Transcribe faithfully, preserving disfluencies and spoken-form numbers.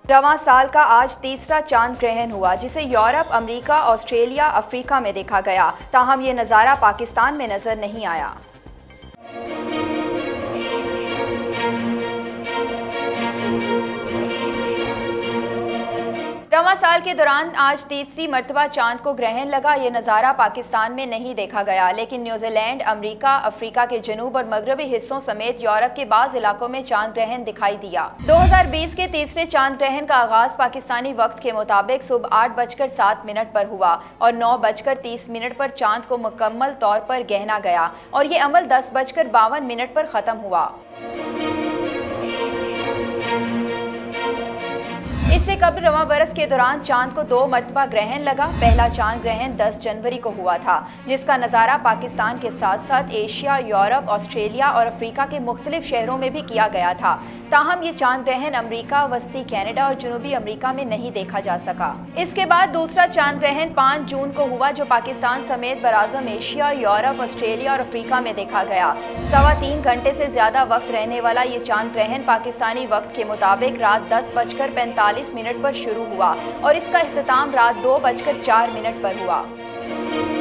रवां साल का आज तीसरा चांद ग्रहण हुआ, जिसे यूरोप, अमेरिका, ऑस्ट्रेलिया, अफ्रीका में देखा गया। ताहम ये नज़ारा पाकिस्तान में नजर नहीं आया। रवां साल के दौरान आज तीसरी मरतबा चांद को ग्रहण लगा। ये नज़ारा पाकिस्तान में नहीं देखा गया, लेकिन न्यूजीलैंड, अमेरिका, अफ्रीका के जनूब और मगरबी हिस्सों समेत यूरोप के बाज़ इलाकों में चांद ग्रहण दिखाई दिया। दो हज़ार बीस के तीसरे चांद ग्रहण का आगाज पाकिस्तानी वक्त के मुताबिक सुबह आठ बजकर सात मिनट पर हुआ और नौ बजकर तीस मिनट पर चांद को मुकम्मल तौर पर गहना गया और ये अमल दस बजकर बावन मिनट पर ख़त्म हुआ। इससे कबल रवां बरस के दौरान चांद को दो मरतबा ग्रहण लगा। पहला चांद ग्रहण दस जनवरी को हुआ था, जिसका नज़ारा पाकिस्तान के साथ साथ एशिया, यूरोप, ऑस्ट्रेलिया और अफ्रीका के मुख्तलिफ शहरों में भी किया गया था। ताहम ये चांद ग्रहण अमेरिका, वस्ती कनाडा और जनूबी अमेरिका में नहीं देखा जा सका। इसके बाद दूसरा चांद ग्रहण पाँच जून को हुआ, जो पाकिस्तान समेत बराज़म एशिया, यूरोप, ऑस्ट्रेलिया और अफ्रीका में देखा गया। सवा तीन घंटे से ज्यादा वक्त रहने वाला ये चांद ग्रहण पाकिस्तानी वक्त के मुताबिक रात दस बजकर पैंतालीस मिनट पर शुरू हुआ और इसका इख्तिताम रात दो बजकर चार मिनट पर हुआ।